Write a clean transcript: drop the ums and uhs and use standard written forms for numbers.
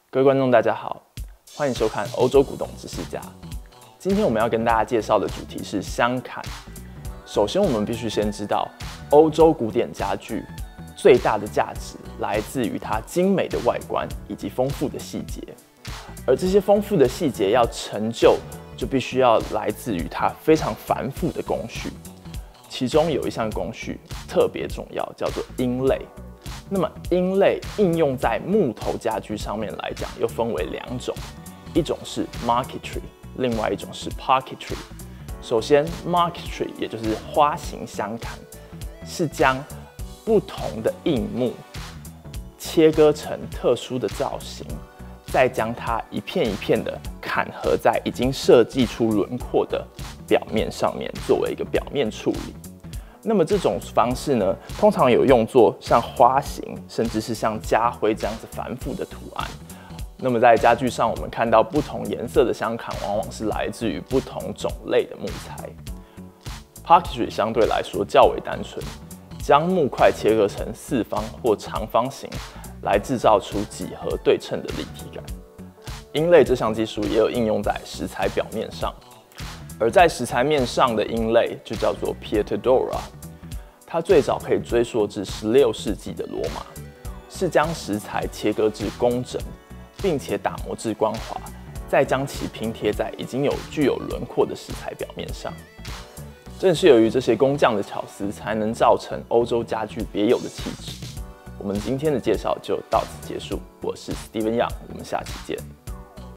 各位观众，大家好，欢迎收看欧洲古董知识家。今天我们要跟大家介绍的主题是相砍。首先，我们必须先知道，欧洲古典家具最大的价值来自于它精美的外观以及丰富的细节，而这些丰富的细节要成就，就必须要来自于它非常繁复的工序。其中有一项工序特别重要，叫做英类。那么英类应用在木头家具上面来讲，又分为两种，一种是 marquetry， 另外一种是 parquetry。首先 marquetry 也就是花形相砍，是将不同的硬木切割成特殊的造型，再将它一片一片的砍合在已经设计出轮廓的表面上面，作为一个表面处理。那么这种方式呢，通常有用作像花形，甚至是像家徽这样子繁复的图案。那么在家具上，我们看到不同颜色的相砍，往往是来自于不同种类的木材。Parquetry 相对来说较为单纯，将木块切割成四方或长方形，来制造出几何对称的立体感。英类这项技术也有应用在石材表面上。而在石材面上的英类就叫做 Pietadora， 它最早可以追溯至16世纪的罗马，是将石材切割至工整，并且打磨至光滑，再将其拼贴在已经具有轮廓的石材表面上。正是由于这些工匠的巧思，才能造成欧洲家具别有的气质。我们今天的介绍就到此结束，我是 Steven Young， 我们下期见。